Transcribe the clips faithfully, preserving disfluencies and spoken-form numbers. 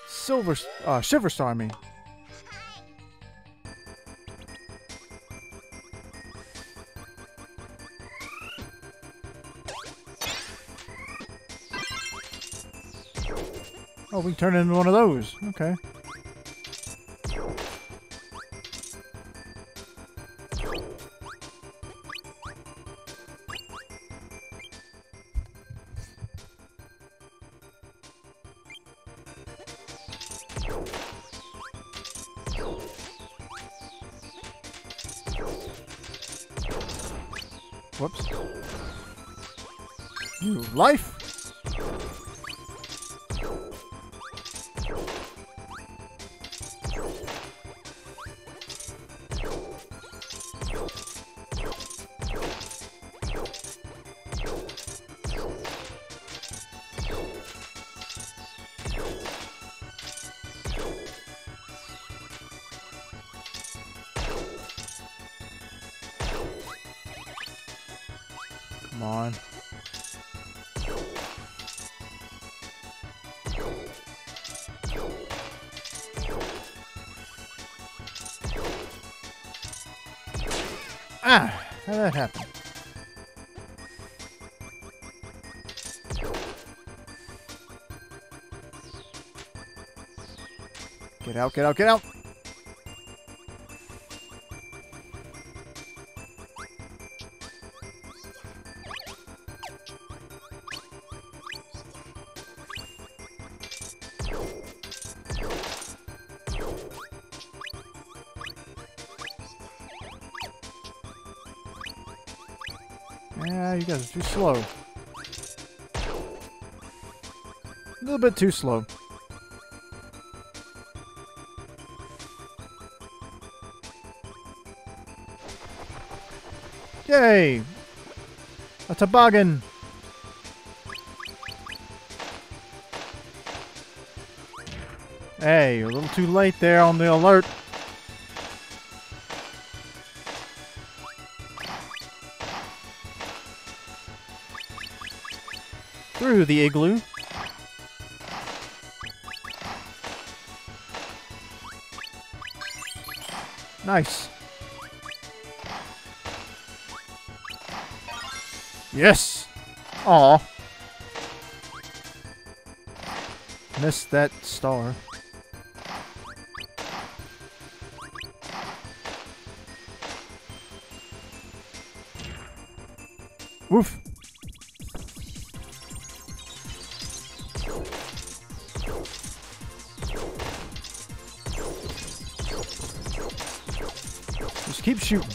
Silver, uh, Shiver Star, I mean. Oh, we can turn it into one of those. Okay. Whoops. New life. Come on. Ah! How did that happen? Get out, get out, get out! Yeah, you guys are too slow. A little bit too slow. Yay! A toboggan! Hey, you're a little too late there on the alert. Through the igloo. Nice. Yes! Aw. Missed that star. Woof. Just keep shooting.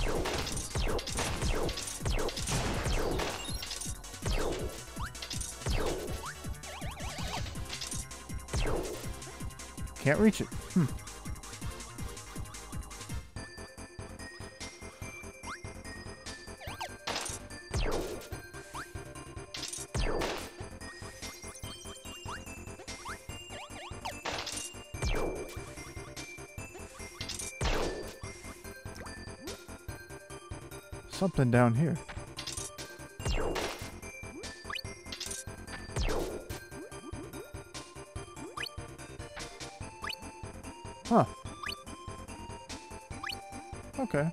Can't reach it. Hmm. Something down here. Huh. Okay.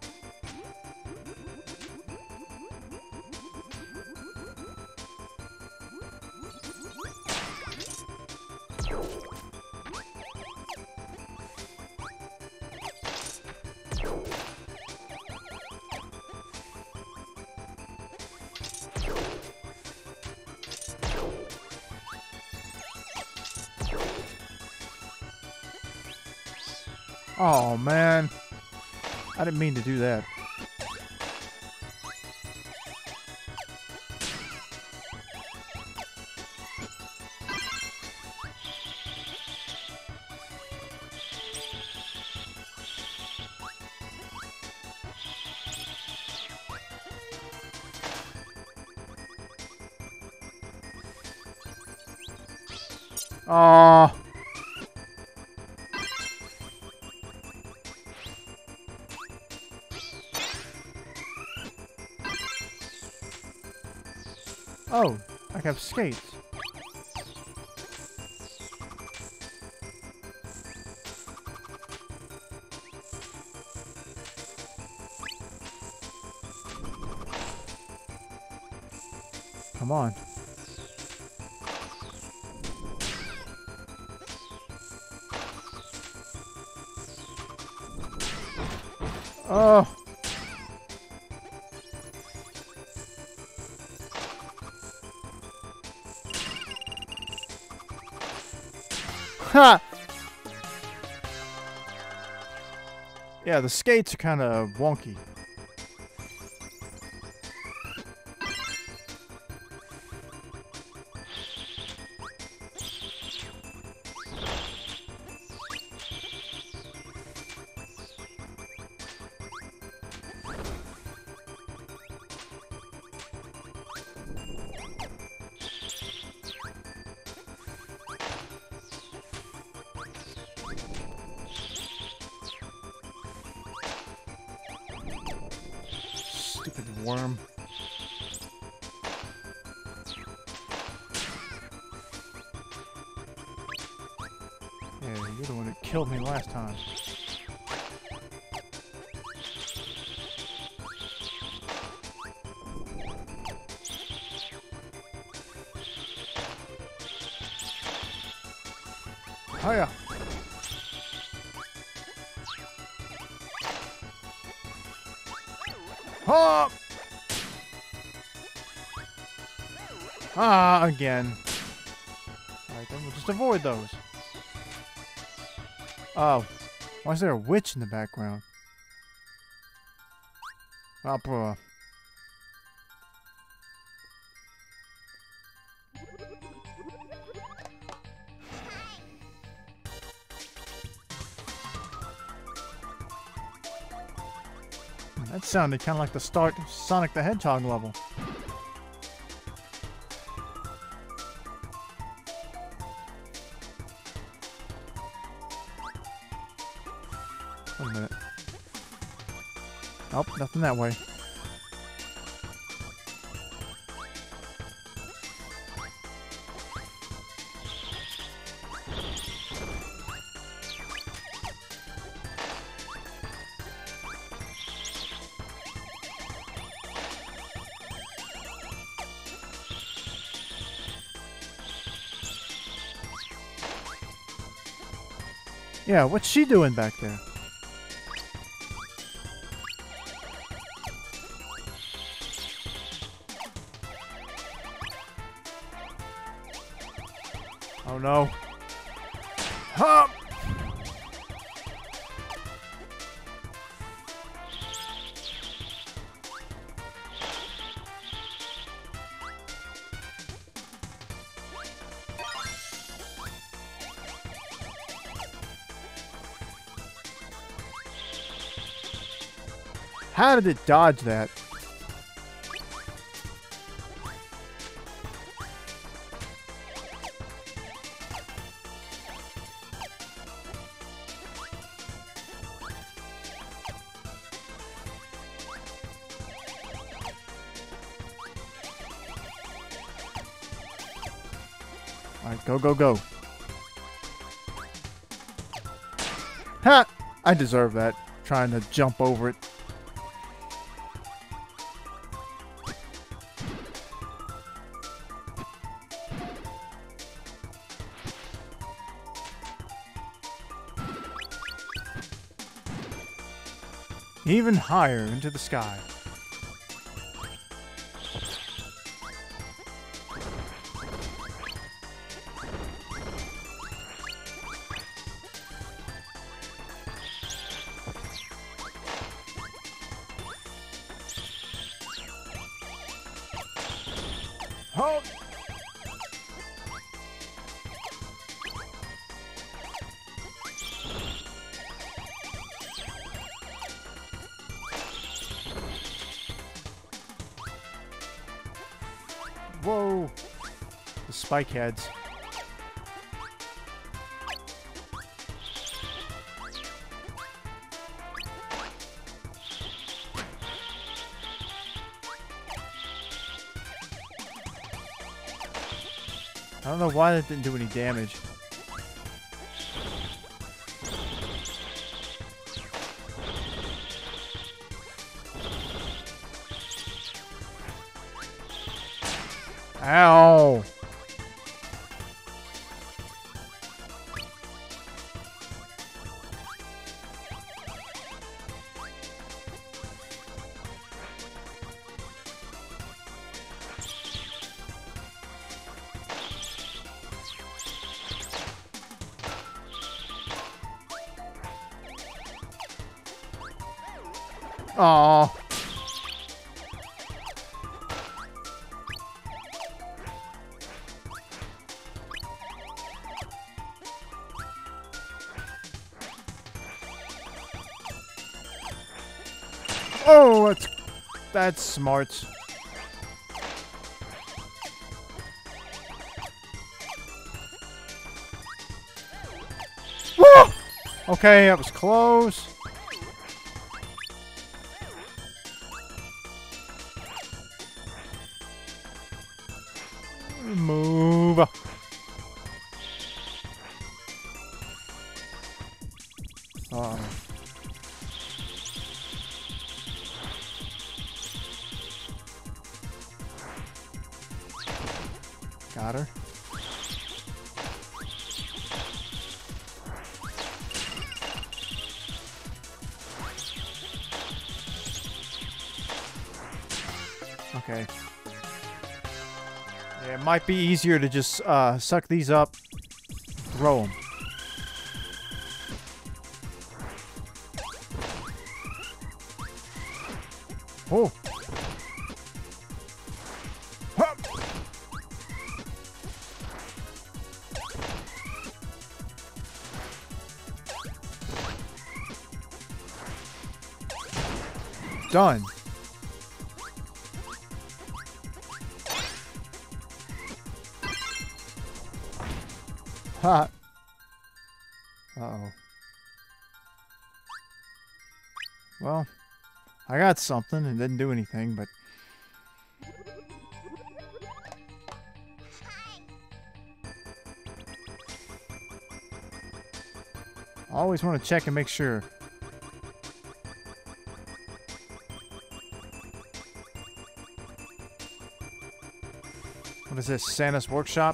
Oh, man. I didn't mean to do that. Aww. Oh, I have skates. Come on. Oh. Ha! Yeah, the skates are kind of wonky. Stupid worm. Yeah, you're the one that killed me last time. Hiya! Oh! Ah, again. Alright, then we'll just avoid those. Oh. Why is there a witch in the background? Opera. That sounded kind of like the start of Sonic the Hedgehog level. Wait a minute. Nope, nothing that way. Yeah, what's she doing back there? Oh no. Hop! How did it dodge that? Alright, go, go, go. Ha! I deserve that. Trying to jump over it. Even higher into the sky. Halt! Whoa! The spike heads. I don't know why that didn't do any damage. Ow! Aww. Oh, that's, that's smart. Woo! Okay, that was close. Move. Uh-oh. Got her. Okay. Yeah, it might be easier to just uh, suck these up, throw them. Oh. Huh. Done. Ha. Uh-oh. Well, I got something and didn't do anything, but... I always want to check and make sure. What is this? Santa's Workshop?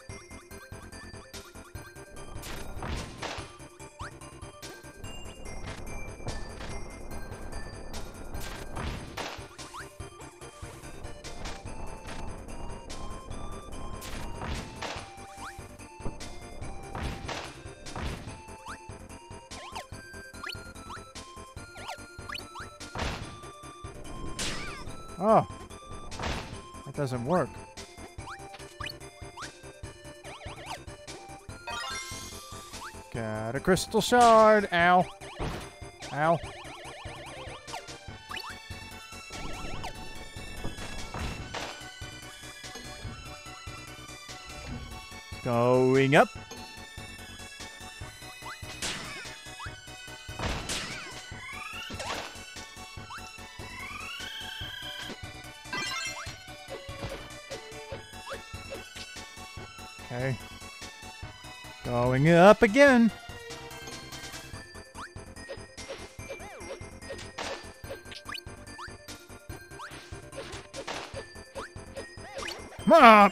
Oh, that doesn't work. Got a crystal shard. Ow. Ow. Going up. Okay. Going up again. Ah!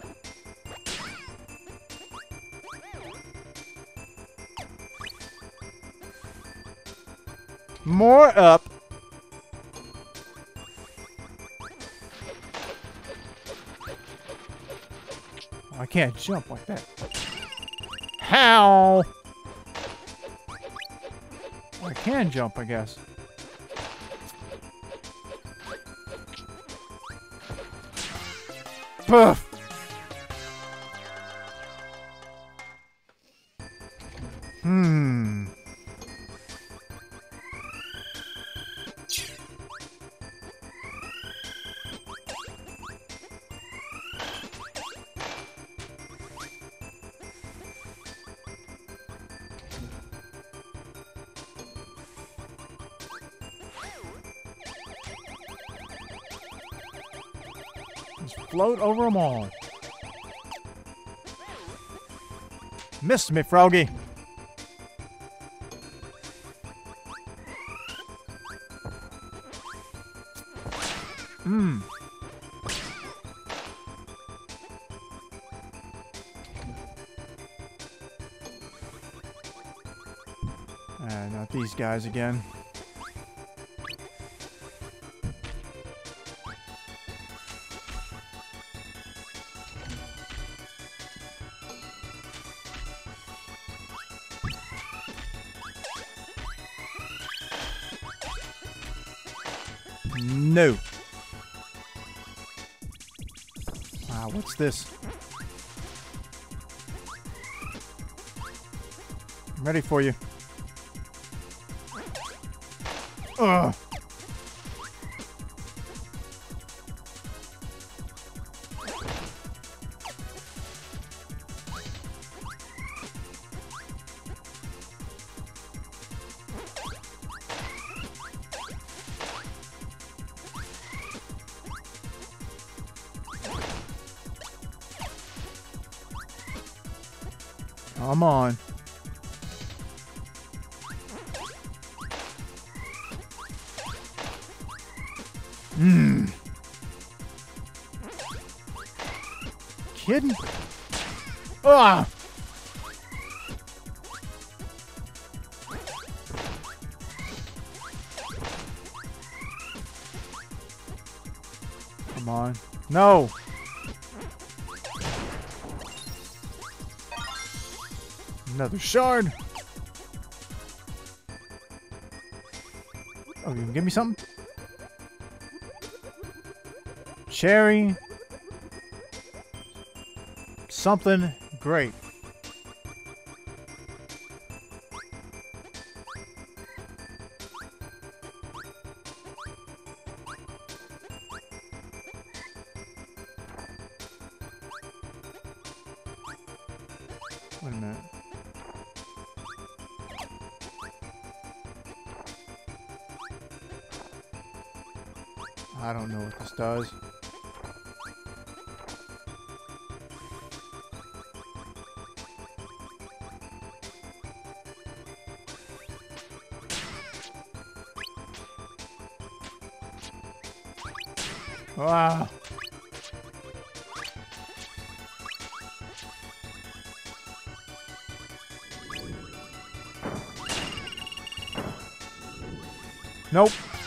More up. I can't jump like that. How? I can jump, I guess. Poof! Hmm. Just float over them all. Missed me, Froggy. Hmm. Ah, not these guys again. No. Ah, what's this? I'm ready for you. Ugh. Come on. Mmm. Kidding? Ah! Come on. No! Another shard. Oh, you can give me something? Cherry. Something great. Wait a minute. I don't know what this does. Ah. Nope.